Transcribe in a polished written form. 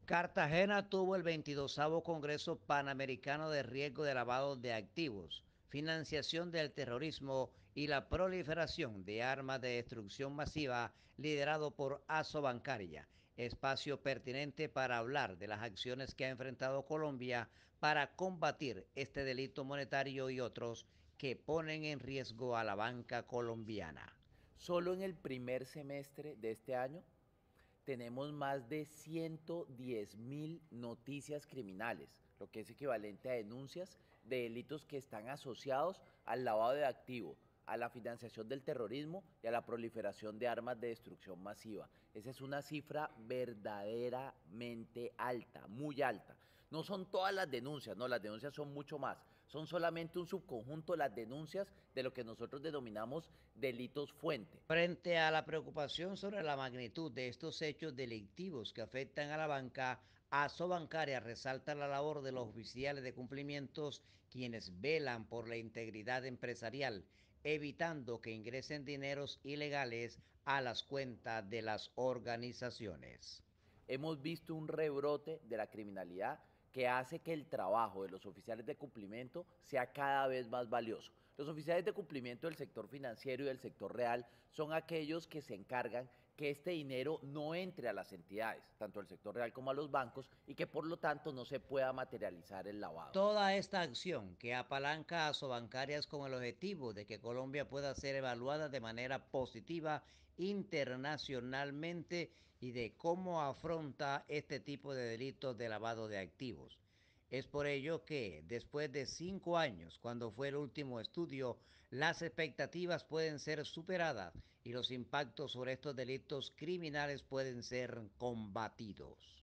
Cartagena tuvo el 22º Congreso Panamericano de Riesgo de Lavado de Activos, Financiación del Terrorismo y la Proliferación de Armas de Destrucción Masiva, liderado por Bancaria, espacio pertinente para hablar de las acciones que ha enfrentado Colombia para combatir este delito monetario y otros que ponen en riesgo a la banca colombiana. Solo en el primer semestre de este año tenemos más de 110.000 noticias criminales, lo que es equivalente a denuncias de delitos que están asociados al lavado de activos, a la financiación del terrorismo y a la proliferación de armas de destrucción masiva. Esa es una cifra verdaderamente alta, muy alta. No son todas las denuncias, no, las denuncias son mucho más. Son solamente un subconjunto de las denuncias de lo que nosotros denominamos delitos fuente. Frente a la preocupación sobre la magnitud de estos hechos delictivos que afectan a la banca, Bancaria resalta la labor de los oficiales de cumplimientos quienes velan por la integridad empresarial, evitando que ingresen dineros ilegales a las cuentas de las organizaciones. Hemos visto un rebrote de la criminalidad que hace que el trabajo de los oficiales de cumplimiento sea cada vez más valioso. Los oficiales de cumplimiento del sector financiero y del sector real son aquellos que se encargan que este dinero no entre a las entidades, tanto al sector real como a los bancos, y que por lo tanto no se pueda materializar el lavado. Toda esta acción que apalanca a Sobancarias con el objetivo de que Colombia pueda ser evaluada de manera positiva internacionalmente y de cómo afronta este tipo de delitos de lavado de activos. Es por ello que, después de 5 años, cuando fue el último estudio, las expectativas pueden ser superadas y los impactos sobre estos delitos criminales pueden ser combatidos.